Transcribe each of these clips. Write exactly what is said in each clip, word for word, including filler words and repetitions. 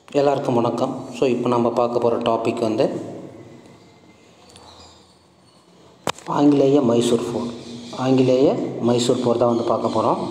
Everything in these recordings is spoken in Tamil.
எல்லாருக்கும் வணக்கம். ஸோ இப்போ நம்ம பார்க்க போகிற டாபிக் வந்து ஆங்கிலேய மைசூர் போர். ஆங்கிலேய மைசூர் போர் தான் வந்து பார்க்க போகிறோம்.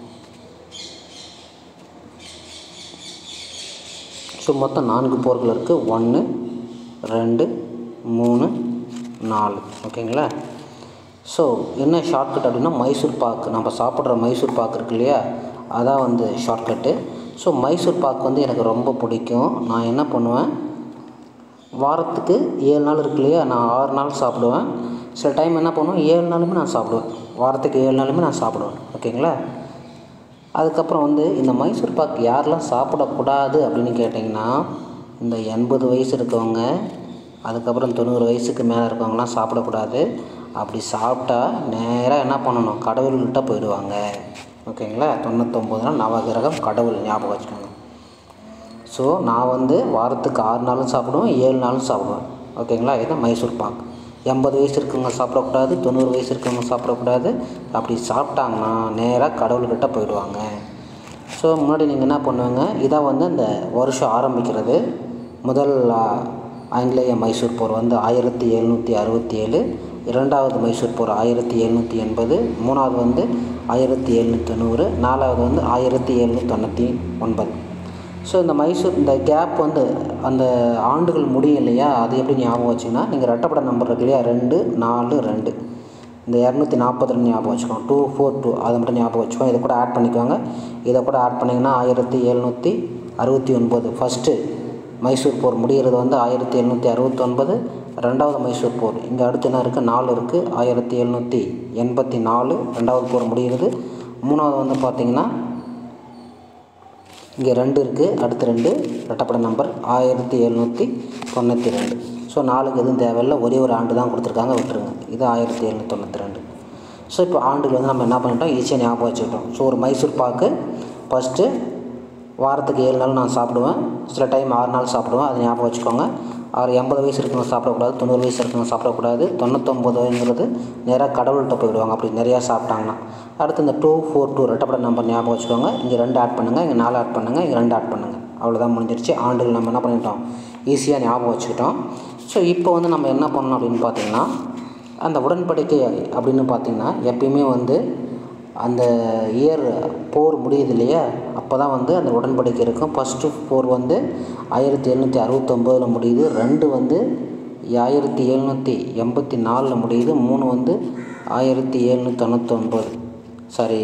ஸோ மொத்தம் நான்கு போர்கள் இருக்குது. ஒன்று, ரெண்டு, மூணு, நாலு. ஓகேங்களா? ஸோ என்ன ஷார்ட்கட் அப்படின்னா மைசூர் பாக்கு. நம்ம சாப்பிட்ற மைசூர் பாக்கு இருக்கு இல்லையா, அதான் வந்து ஷார்ட்கட்டு. ஸோ மைசூர் பாக்கு வந்து எனக்கு ரொம்ப பிடிக்கும். நான் என்ன பண்ணுவேன், வாரத்துக்கு ஏழு நாள் இருக்கு இல்லையா, நான் ஆறு நாள் சாப்பிடுவேன். சில டைம் என்ன பண்ணுவேன், ஏழு நாளுமே நான் சாப்பிடுவேன். வாரத்துக்கு ஏழு நாளுமே நான் சாப்பிடுவேன். ஓகேங்களா? அதுக்கப்புறம் வந்து இந்த மைசூர் பாக்கு யாரெல்லாம் சாப்பிடக்கூடாது அப்படின்னு கேட்டிங்கன்னா, இந்த எண்பது வயசு இருக்கவங்க, அதுக்கப்புறம் தொண்ணூறு வயசுக்கு மேலே இருக்கவங்களாம் சாப்பிடக்கூடாது. அப்படி சாப்பிட்டா நேராக என்ன பண்ணணும், கடவுள்கிட்ட போயிடுவாங்க. ஓகேங்களா? தொண்ணூத்தொம்பதுனா நவகிரகம் கடவுள் ஞாபகம் வச்சுக்கோங்க. ஸோ நான் வந்து வாரத்துக்கு ஆறு நாளும் சாப்பிடுவேன், ஏழு நாளும் சாப்பிடுவேன். ஓகேங்களா? இதுதான் மைசூர் பாக்கு. எண்பது வயசு இருக்கவங்க சாப்பிடக்கூடாது, தொண்ணூறு வயசு இருக்கவங்க சாப்பிடக்கூடாது. அப்படி சாப்பிட்டாங்கன்னா நேராக கடவுள்கிட்ட போயிடுவாங்க. ஸோ முன்னாடி நீங்கள் என்ன பண்ணுவாங்க, இதான் வந்து இந்த வருஷம் ஆரம்பிக்கிறது. முதல் ஆங்கிலேய மைசூர் போர் வந்து ஆயிரத்தி எழுநூற்றி அறுபத்தி ஏழு, இரண்டாவது மைசூர் போர் ஆயிரத்தி எழுநூற்றி எண்பது, மூணாவது வந்து ஆயிரத்தி எழுநூற்றி தொண்ணூறு, நாலாவது வந்து ஆயிரத்தி எழுநூற்றி தொண்ணூற்றி ஒன்பது. ஸோ இந்த மைசூர் இந்த கேப் வந்து அந்த ஆண்டுகள் முடியும் இல்லையா, அது எப்படி ஞாபகம் வச்சிங்கன்னா, நீங்கள் ரெட்டப்பட நம்பர் இருக்கு இல்லையா, ரெண்டு நாலு ரெண்டு, இந்த இரநூத்தி நாற்பது ரெண்டு ஞாபகம் வச்சுக்கோங்க. டூ ஃபோர் டூ அதை மட்டும் ஞாபகம் வச்சுக்கோங்க. இதை கூட ஆட் பண்ணிக்கோங்க. இதை கூட ஆட் பண்ணிங்கன்னா ஆயிரத்தி எழுநூற்றி அறுபத்தி ஒன்பது ஃபஸ்ட்டு மைசூர் போர் முடிகிறது வந்து ஆயிரத்தி எழுநூற்றி அறுபத்தி ஒன்பது. ரெண்டாவது மைசூர் போர் இங்கே அடுத்து என்ன இருக்குது, நாலு இருக்குது. ஆயிரத்தி எழுநூற்றி எண்பத்தி நாலு ரெண்டாவது போர் முடிகிறது. மூணாவது வந்து பார்த்திங்கன்னா இங்கே ரெண்டு இருக்குது, அடுத்து ரெண்டு ரெட்டப்பட நம்பர் ஆயிரத்தி எழுநூற்றி தொண்ணூற்றி ரெண்டு. ஸோ நாலுக்கு எதுவும் தேவையில்லை, ஒரே ஒரு ஆண்டு தான் கொடுத்துருக்காங்க, விட்டுருங்க. இது ஆயிரத்தி எழுநூற்றி தொண்ணூற்றி ரெண்டு. ஸோ இப்போ ஆண்டுகள் வந்து நம்ம என்ன பண்ணிட்டோம், ஈஸியாக ஞாபகம் வச்சுக்கிட்டோம். ஸோ ஒரு மைசூர் பாக்கு ஃபஸ்ட்டு வாரத்துக்கு ஏழு நாள் நான் சாப்பிடுவேன், சில டைம் ஆறு நாள் சாப்பிடுவேன், அதை ஞாபகம் வச்சுக்கோங்க. ஆறு எண்பது வயசு இருக்கவங்க சாப்பிடக்கூடாது, தொண்ணூறு வயசு இருக்கவங்க சாப்பிடக்கூடாது. தொண்ணூத்தொம்பதுங்கிறது நேராக கடவுள்கிட்ட போயிடுவாங்க அப்படி நிறையா சாப்பிட்டாங்கன்னா. அடுத்து இந்த டூ ஃபோர் டூ ரெட்டப்பட நம்பர் ஞாபகம் வச்சுக்கோங்க. இங்கே ரெண்டு ஆட் பண்ணுங்கள், இங்கே நாலு ஆட் பண்ணுங்கள், இங்கே ரெண்டு ஆட் பண்ணுங்கள். அவ்வளோதான், முடிஞ்சிருச்சு. ஆண்டுகள் நம்ம என்ன பண்ணிட்டோம், ஈஸியாக ஞாபகம் வச்சுக்கிட்டோம். ஸோ இப்போ வந்து நம்ம என்ன பண்ணணும் அப்படின்னு பார்த்திங்கன்னா, அந்த உடன்படிக்கை அப்படின்னு பார்த்திங்கன்னா எப்பயுமே வந்து அந்த இயர் போர் முடியுது இல்லையா, அப்போ தான் வந்து அந்த உடன்படிக்கை இருக்கும். ஃபஸ்ட்டு போர் வந்து ஆயிரத்தி எழுநூற்றி அறுபத்தொம்போதில் முடியுது, ரெண்டு வந்து ஆயிரத்தி எழுநூற்றி எண்பத்தி நாலில் முடியுது, மூணு வந்து ஆயிரத்தி எழுநூற்றி தொண்ணூத்தொம்பது சாரி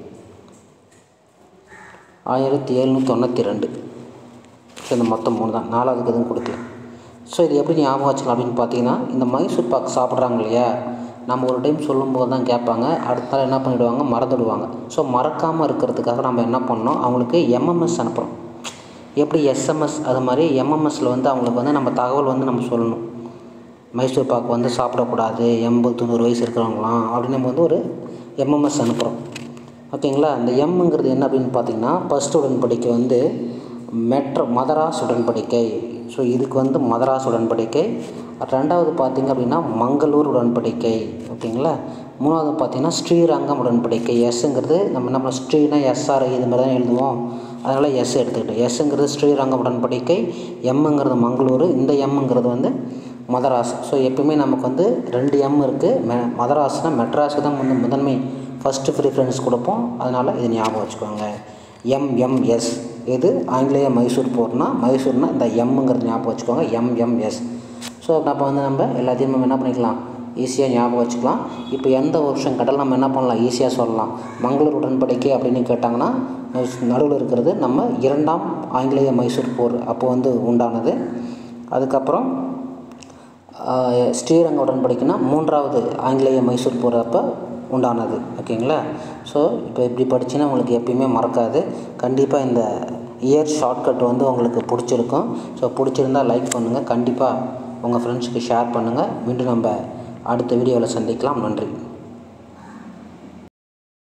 ஆயிரத்தி எழுநூற்றி தொண்ணூற்றி ரெண்டு. ஸோ இந்த மொத்தம் மூணு தான், நாலாவதுக்கு எதுவும் கொடுக்கல. ஸோ இது எப்படி ஞாபகம் வச்சுக்கலாம் அப்படின்னு பார்த்தீங்கன்னா, இந்த மைசூர் பாக்கு சாப்பிட்றாங்க இல்லையா, நம்ம ஒரு டைம் சொல்லும்போது தான் கேட்பாங்க, அடுத்த நாள் என்ன பண்ணிவிடுவாங்க, மறந்துடுவாங்க. ஸோ மறக்காமல் இருக்கிறதுக்காக நம்ம என்ன பண்ணோம், அவங்களுக்கு எம்எம்எஸ் அனுப்புகிறோம். எப்படி எஸ்எம்எஸ் அது மாதிரி எம்எம்எஸில் வந்து அவங்களுக்கு வந்து நம்ம தகவல் வந்து நம்ம சொல்லணும். மைசூர் பாக்கு வந்து சாப்பிடக்கூடாது, எண்பது தொண்ணூறு வயசு இருக்கிறவங்களாம் அப்படின்னு நம்ம வந்து ஒரு எம்எம்எஸ் அனுப்புகிறோம். ஓகேங்களா? இந்த எம்ங்கிறது என்ன அப்படின்னு பார்த்தீங்கன்னா, ஃபஸ்ட் உடன்படிக்கை வந்து மெட்ரோ மதராஸ் உடன்படிக்கை. ஸோ இதுக்கு வந்து மதராஸ் உடன்படிக்கை. ரெண்டாவது பார்த்திங்க அப்படின்னா மங்களூர் உடன்படிக்கை. ஓகேங்களா? மூணாவது பார்த்திங்கன்னா ஸ்ரீரங்கம் உடன்படிக்கை. எஸ்ஸுங்கிறது நம்ம என்ன பண்ணோம், ஸ்ரீனா எஸ்ஆர் இது மாதிரி தான் எழுதுவோம், அதனால் எஸ் எடுத்துக்கிட்டோம். எஸ்ஸுங்கிறது ஸ்ரீரங்கம் உடன்படிக்கை, எம்முங்கிறது மங்களூர், இந்த எம்முங்கிறது வந்து மதராஸ். ஸோ எப்பவுமே நமக்கு வந்து ரெண்டு எம் இருக்குது. மெ மதராஸ்னால் மெட்ராஸுக்கு தான் வந்து முதன்மை ஃபஸ்ட்டு ப்ரிஃபரன்ஸ் கொடுப்போம். அதனால் இது ஞாபகம் வச்சுக்கோங்க. எம்எம்எஸ் இது ஆங்கிலேய மைசூர் போர்னால், மைசூர்னால் இந்த எம்முங்கிறது ஞாபகம் வச்சுக்கோங்க, எம்எம்எஸ். ஸோ நம்ம வந்து நம்ம எல்லாத்தையும் நம்ம என்ன பண்ணிக்கலாம், ஈஸியாக ஞாபகம் வச்சுக்கலாம். இப்போ எந்த வருஷம் கடல் நம்ம என்ன பண்ணலாம், ஈஸியாக சொல்லலாம். மங்களூர் உடன்படிக்கை அப்படின்னு கேட்டாங்கன்னா நடுவில் இருக்கிறது நம்ம இரண்டாம் ஆங்கிலேய மைசூர் போர் அப்போ வந்து உண்டானது. அதுக்கப்புறம் ஸ்ரீரங்க உடன்படிக்கைனா மூன்றாவது ஆங்கிலேய மைசூர் போர் அப்போ உண்டானது. ஓகேங்களா? ஸோ இப்போ இப்படி படிச்சுன்னா உங்களுக்கு எப்பயுமே மறக்காது. கண்டிப்பாக இந்த இயர் ஷார்ட்கட் வந்து உங்களுக்கு பிடிச்சிருக்கும். ஸோ பிடிச்சிருந்தால் லைக் பண்ணுங்கள், கண்டிப்பாக உங்கள் ஃப்ரெண்ட்ஸுக்கு ஷேர் பண்ணுங்கள். மீண்டும் நம்ம அடுத்த வீடியோவில் சந்திக்கலாம். நன்றி.